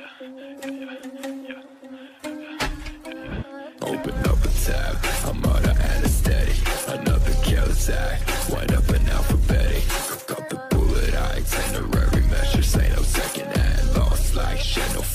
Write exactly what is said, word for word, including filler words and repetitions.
Open up a tab, I'm on an anesthetic. Another careless act, wind up an alphabetic. Cook up the bullet, I itinerary measures. Ain't no second hand, lost like shit, no